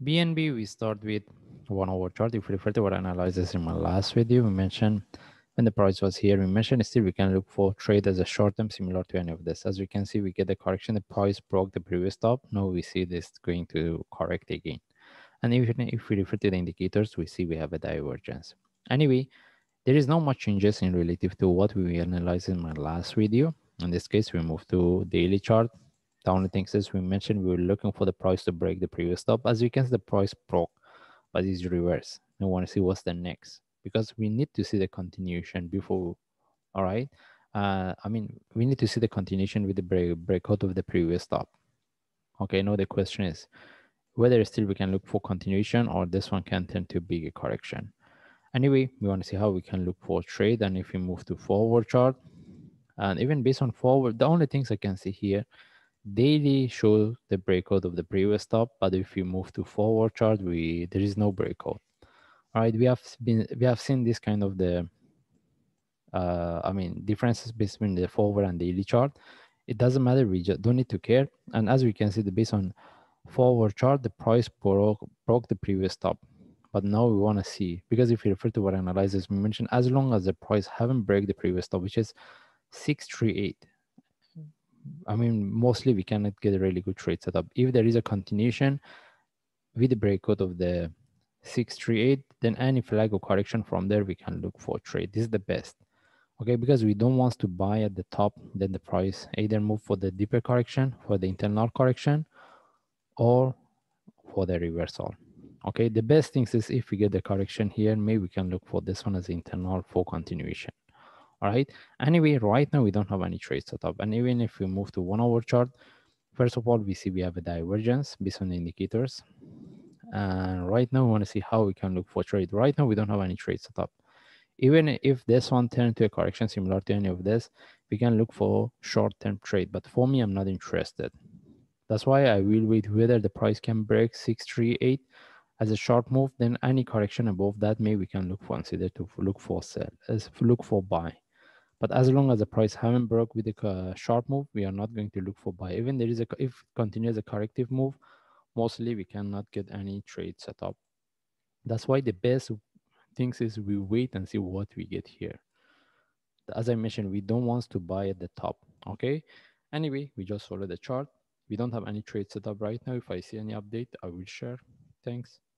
BNB, we start with 1 hour chart. If we refer to our analysis in my last video, we mentioned when the price was here, we mentioned still we can look for trade as a short term similar to any of this. As we can see, we get the correction. The price broke the previous top. Now we see this going to correct again. And if we refer to the indicators, we see we have a divergence. Anyway, there is not much changes in relative to what we analyzed in my last video. In this case, we move to daily chart. The only thing is we mentioned we were looking for the price to break the previous top. As you can see, the price broke, but it's reverse. I want to see what's the next because we need to see the continuation before. All right. We need to see the continuation with the breakout of the previous top. Okay. Now the question is whether still we can look for continuation or this one can turn to bigger correction. Anyway, we want to see how we can look for trade. And if we move to forward chart, and even based on forward, the only things I can see here, daily shows the breakout of the previous top. But if we move to forward chart, there is no breakout. All right, we have seen this kind of the differences between the forward and daily chart. It doesn't matter, we just don't need to care. And as we can see, based on forward chart, the price broke the previous top. But now we want to see, because if you refer to what analysis we mentioned, as long as the price haven't break the previous top, which is 638, mostly we cannot get a really good trade setup. If there is a continuation with the breakout of the 638, then any flag or correction from there, we can look for trade. This is the best. Okay, because we don't want to buy at the top, then the price either move for the deeper correction, for the internal correction, or for the reversal. Okay, the best thing is if we get the correction here, maybe we can look for this one as internal for continuation. All right. Anyway, right now we don't have any trade setup. And even if we move to 1 hour chart, first of all, we see we have a divergence based on the indicators. And right now we want to see how we can look for trade. Right now we don't have any trade setup. Even if this one turns to a correction similar to any of this, we can look for short-term trade. But for me, I'm not interested. That's why I will wait whether the price can break 638 as a short move. Then any correction above that, maybe we can consider to look for sell, look for buy. But as long as the price haven't broke with a short move, we are not going to look for buy. Even if it continues a corrective move, mostly we cannot get any trade set up. That's why the best things is we wait and see what we get here. As I mentioned, we don't want to buy at the top. Okay. Anyway, we just follow the chart. We don't have any trade set up right now. If I see any update, I will share. Thanks.